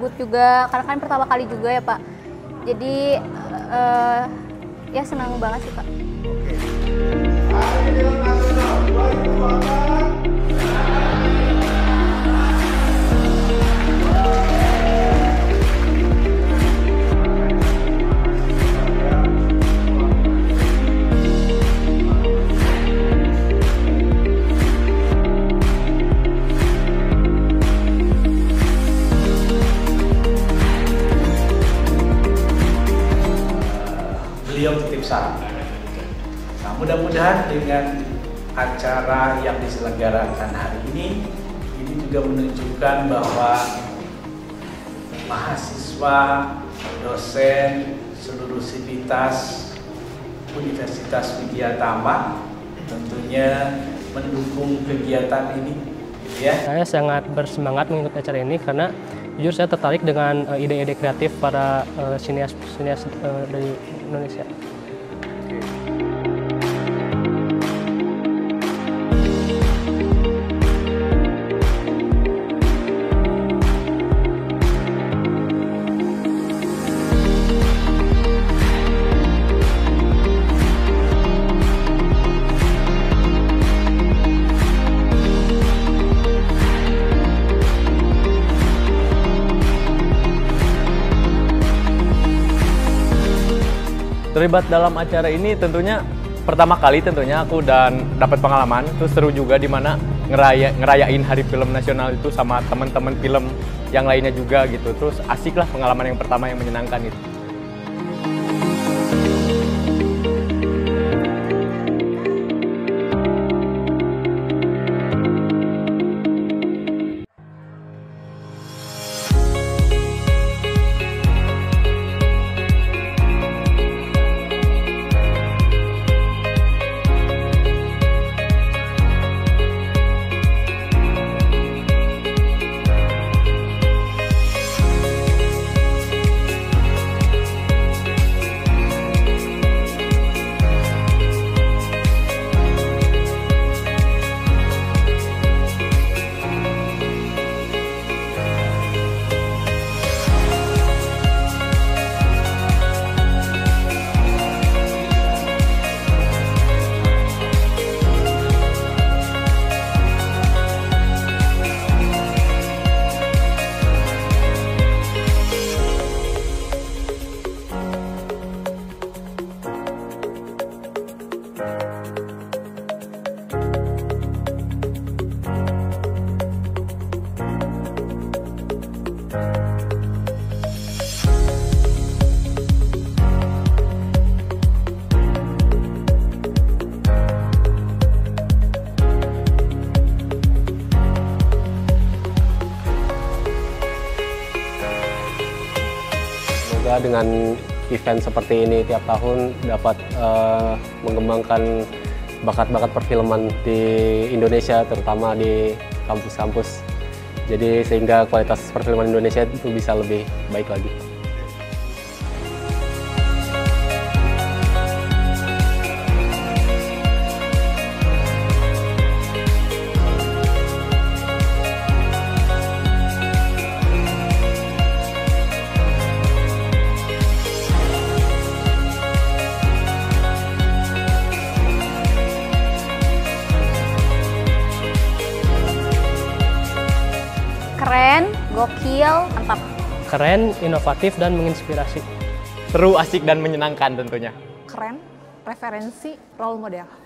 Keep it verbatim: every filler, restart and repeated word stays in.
booth juga, karena kan pertama kali juga ya Pak. Jadi uh, ya senang banget sih Pak. Beliau titip salam. Nah, mudah-mudahan dengan acara yang diselenggarakan hari ini, ini juga menunjukkan bahwa mahasiswa, dosen, seluruh sivitas Universitas Widyatama tentunya mendukung kegiatan ini. Ya. Saya sangat bersemangat mengikuti acara ini karena jujur saya tertarik dengan ide-ide uh, kreatif para sinias-sinias uh, uh, dari Indonesia. Terlibat dalam acara ini tentunya pertama kali tentunya aku dan dapat pengalaman, terus seru juga di mana ngeraya, ngerayain Hari Film Nasional itu sama teman-teman film yang lainnya juga gitu. Terus asik lah pengalaman yang pertama yang menyenangkan itu. Semoga dengan event seperti ini tiap tahun dapat uh, mengembangkan bakat-bakat perfilman di Indonesia, terutama di kampus-kampus. Jadi sehingga kualitas perfilman Indonesia itu bisa lebih baik lagi. Keren, gokil, mantap. Keren, inovatif, dan menginspirasi. Seru, asik, dan menyenangkan tentunya. Keren, referensi, role model.